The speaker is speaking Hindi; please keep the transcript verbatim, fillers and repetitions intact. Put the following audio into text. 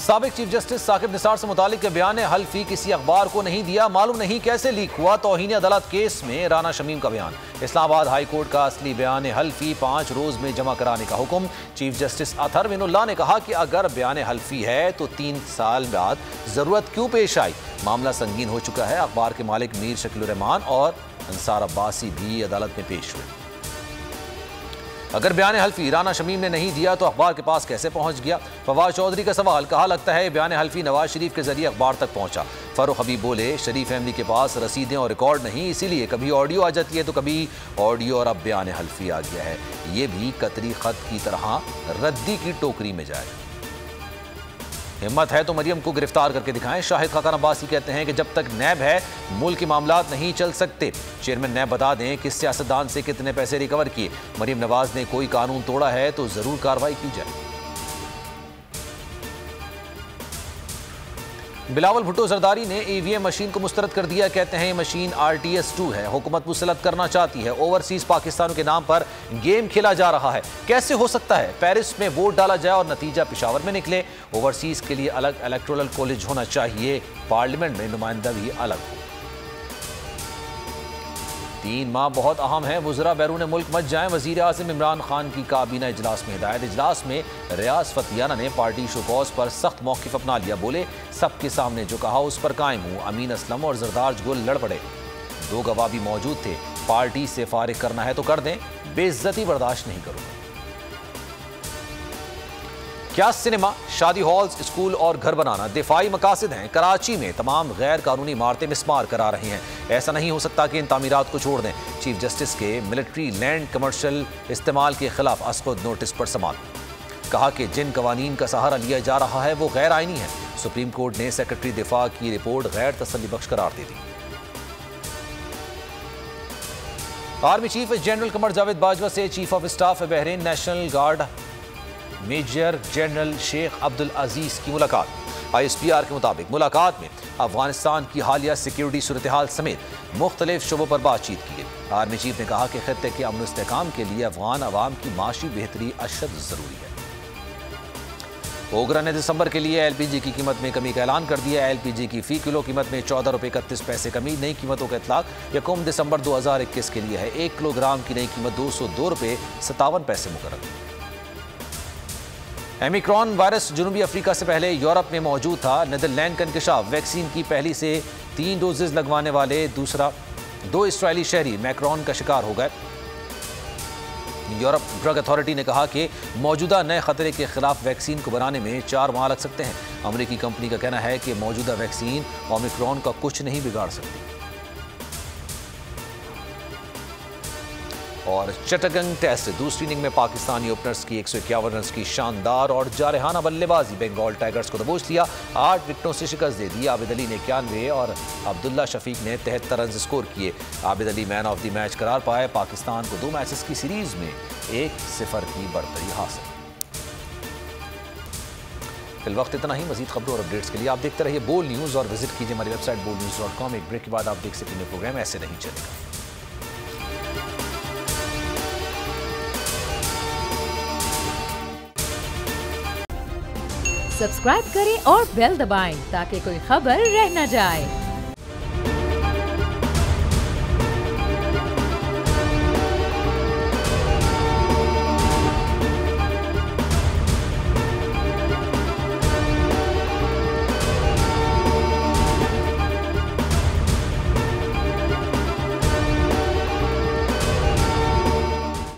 साबिक चीफ जस्टिस साकिब निसार से मुतालिक बयान हल्फी किसी अखबार को नहीं दिया, मालूम नहीं कैसे लीक हुआ। तौहीन अदालत केस में राना शमीम का बयान। इस्लामाबाद हाई कोर्ट का असली बयान हल्फी पाँच रोज में जमा कराने का हुक्म। चीफ जस्टिस अतहर विनुल्लाह ने कहा कि अगर बयान हल्फी है तो तीन साल बाद जरूरत क्यों पेश आई। मामला संगीन हो चुका है। अखबार के मालिक मीर शकील रहमान और अंसार अब्बासी भी अदालत में पेश हुए। अगर बयान हल्फी राना शमीम ने नहीं दिया तो अखबार के पास कैसे पहुंच गया। फवाद चौधरी का सवाल। कहा लगता है बयान हल्फी नवाज शरीफ के जरिए अखबार तक पहुंचा। फरूख हबीब बोले शरीफ फैमिली के पास रसीदें और रिकॉर्ड नहीं, इसीलिए कभी ऑडियो आ जाती है तो कभी ऑडियो और अब बयान हल्फी आ गया है। ये भी कतरी खत की तरह रद्दी की टोकरी में जाए। हिम्मत है तो मरियम को गिरफ्तार करके दिखाएं। शाहिद खाकान अब्बासी कहते हैं कि जब तक नैब है मुल्क के मामलात नहीं चल सकते। चेयरमैन नैब बता दें किस सियासतदान से कितने पैसे रिकवर किए। मरियम नवाज ने कोई कानून तोड़ा है तो जरूर कार्रवाई की जाए। बिलावल भुट्टो जरदारी ने ईवीएम मशीन को मुस्तरद कर दिया। कहते हैं ये machine R T S two है। हुकूमत मुसलत करना चाहती है। ओवरसीज पाकिस्तानों के नाम पर गेम खेला जा रहा है। कैसे हो सकता है पेरिस में वोट डाला जाए और नतीजा पिशावर में निकले। ओवरसीज के लिए अलग इलेक्टोरल कॉलेज होना चाहिए, पार्लियामेंट में नुमाइंदा भी अलग हो। तीन माह बहुत अहम है, वुज़रा बैरून मुल्क मत जाएं। वज़ीर आज़म इमरान खान की काबीना इजलास में हिदायत। इजलास में रियाज फतियाना ने पार्टी शोकॉज पर सख्त मौक़िफ़ अपना लिया। बोले सबके सामने जो कहा उस पर कायम हूँ। अमीन असलम और जरदार गुल लड़ पड़े, दो गवाह भी मौजूद थे। पार्टी से फारिग करना है तो कर दें, बेइज्जती बर्दाश्त नहीं करूँगा। क्या सिनेमा, शादी हॉल्स, स्कूल और घर बनाना दिफाई मकासद हैं। कराची में तमाम गैर कानूनी इमारतें मिसमार करा रही हैं। ऐसा नहीं हो सकता कि इन तामीरात को छोड़ दें। चीफ जस्टिस के मिलिट्री लैंड कमर्शियल इस्तेमाल के खिलाफ असखुद नोटिस पर समात। कहा कि जिन कवानीन का सहारा लिया जा रहा है वो गैर आईनी है। सुप्रीम कोर्ट ने सेक्रेटरी दिफा की रिपोर्ट गैर तसल्ली बख्श करार दे दी। Army chief general Qamar Javed Bajwa से chief of staff Bahrain national guard major general Sheikh Abdul Aziz की मुलाकात। आई एस पी आर के मुताबिक मुलाकात में अफगानिस्तान की हालिया सिक्योरिटी सूरत हाल समेत मुख्तलिफ शोबों पर बातचीत की गई। आर्मी चीफ ने कहा कि खत्ते के अमन इस्तेहकाम के लिए अफगान अवाम की माशी बेहतरी अशद जरूरी है। ओगरा ने दिसंबर के लिए एल पी जी की कीमत में कमी का ऐलान कर दिया। एल पी जी की फी किलो कीमत में चौदह रुपये इकतीस पैसे कमी। नई कीमतों का इतलाक यकम दिसंबर दो हजार इक्कीस के लिए है। एक किलोग्राम की नई कीमत दो सौ दो रुपये सतावन पैसे मुकर्रर। ओमिक्रॉन वायरस जनूबी अफ्रीका से पहले यूरोप में मौजूद था। नीदरलैंड का इंकशाफ। वैक्सीन की पहली से तीन डोजेज लगवाने वाले दूसरा दो इस्राएली शहरी मैक्रॉन का शिकार हो गए। यूरोप ड्रग अथॉरिटी ने कहा कि मौजूदा नए खतरे के खिलाफ वैक्सीन को बनाने में चार माह लग सकते हैं। अमेरिकी कंपनी का कहना है कि मौजूदा वैक्सीन ओमिक्रॉन का कुछ नहीं बिगाड़ सकती। और चटगंग टेस्ट दूसरी इनिंग में पाकिस्तानी ओपनर्स की एक सौ इक्यावन रन की शानदार और जारहाना बल्लेबाजी बंगाल टाइगर्स को दबोच लिया। आठ विकेटों से शिकस्त दे दी। आबिद अली ने इक्यानवे और अब्दुल्ला शफीक ने तिहत्तर रन स्कोर किए। Abid Ali man of the match करार पाए। पाकिस्तान को दो मैचेस की सीरीज में एक सिफर की बढ़तरी हासिल। फिल वक्त इतना ही। मजीद खबरों और अपडेट्स के लिए आप देखते रहिए बोल न्यूज़ और विजिट कीजिए हमारी website Bol news dot com. एक ब्रेक के बाद आप देख सकेंगे प्रोग्राम ऐसे नहीं चलेगा। सब्सक्राइब करें और बेल दबाएं ताकि कोई खबर रह न जाए।